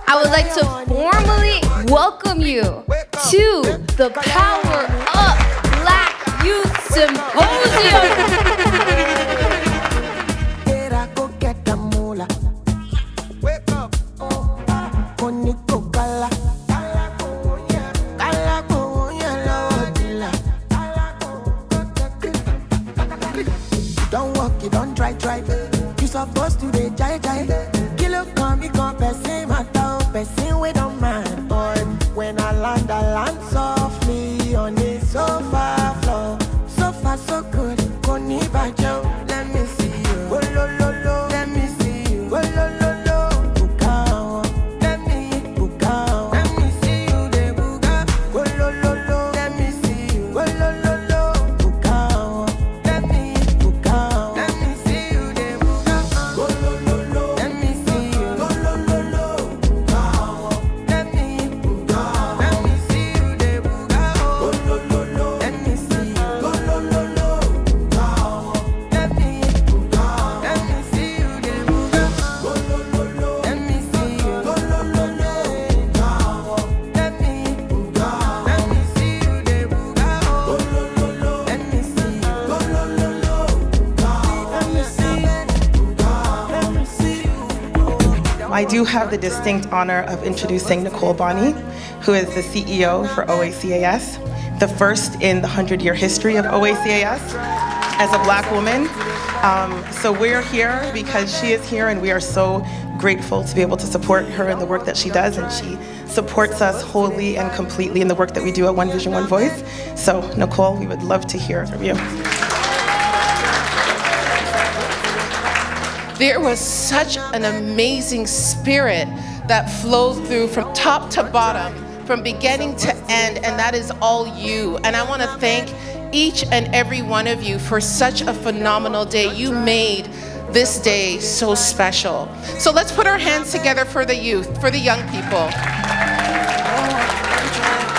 I would like to formally welcome you to the Power Up Black Youth Symposium. Don't walk, you don't try. You supposed to be jai. Kilo come, you come, person matter, person we don't mind. But when I land softly on the sofa floor. So far, so good. Koni bajo, let me see you. Oh, lo, lo, lo. Let me see you. Oh, lo, lo, lo. Bukao. Let me bukao. Let me see you, de buga. Oh, lo, lo, lo. Let me see you. Oh, lo, lo, lo. Bukao. Let me bukao. Let me see you, de buga. Oh, lo, lo, lo. Let me see you. Oh, lo, lo, lo. Bukao. Let me bukao. Let me see you, de buga. Oh, lo, lo, lo. Let me see you. Oh, lo, lo, lo. Bukao. Let me bukao. Let me see you, de buga. Oh, lo, lo, lo. Let me see you. Oh, lo, lo, lo. Bukao. Let me bukao. Let me see you, de buga. Oh, lo, lo, lo. Let me see you. Oh, lo, lo, lo. Bukao. Let me see you. Bukao. Let me see you. I do have the distinct honor of introducing Nicole Bonney, who is the CEO for OACAS, the first in the 100-year history of OACAS as a Black woman. So we're here because she is here, and we are so grateful to be able to support her in the work that she does, and she supports us wholly and completely in the work that we do at One Vision, One Voice. So Nicole, we would love to hear from you. There was such an amazing spirit that flowed through from top to bottom, from beginning to end, and that is all you. And I want to thank each and every one of you for such a phenomenal day. You made this day so special. So let's put our hands together for the youth, for the young people.